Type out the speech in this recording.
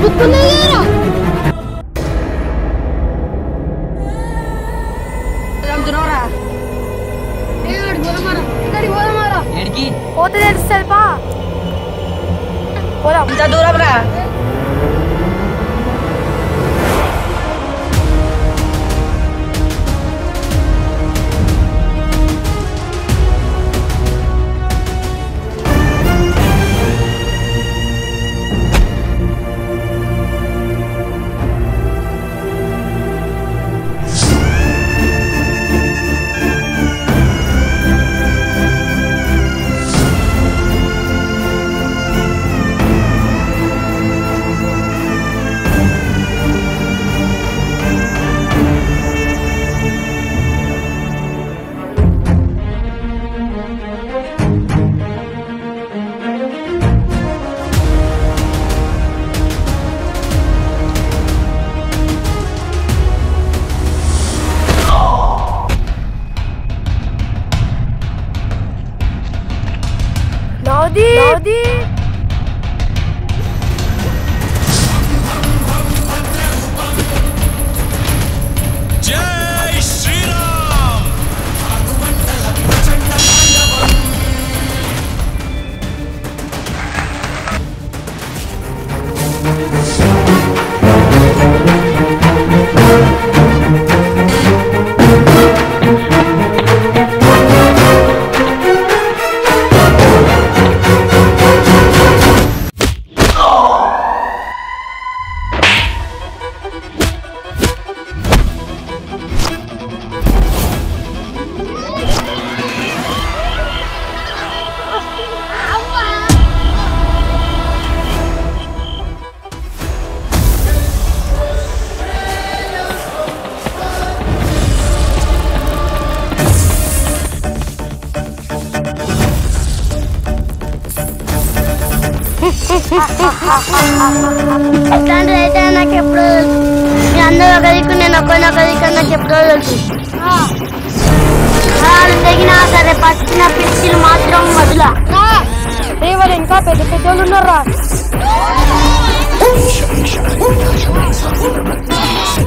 పోతే తెలుస్తుంది పా పోదాం. ఇంత దూరం రా. జై శ్రీరామ్. ఎట్లాంటి అయితే నాకు ఎప్పుడు మీ అందరూ ఒక దిక్కు నేను ఒక్కనొక దిక్కు నాకు ఎప్పుడో తెలుసు. తగినా సరే పచ్చిన పిచ్చిలు మాత్రం వదిలా. వాళ్ళు ఇంకా పెద్ద పెద్దోళ్ళు ఉన్నారా?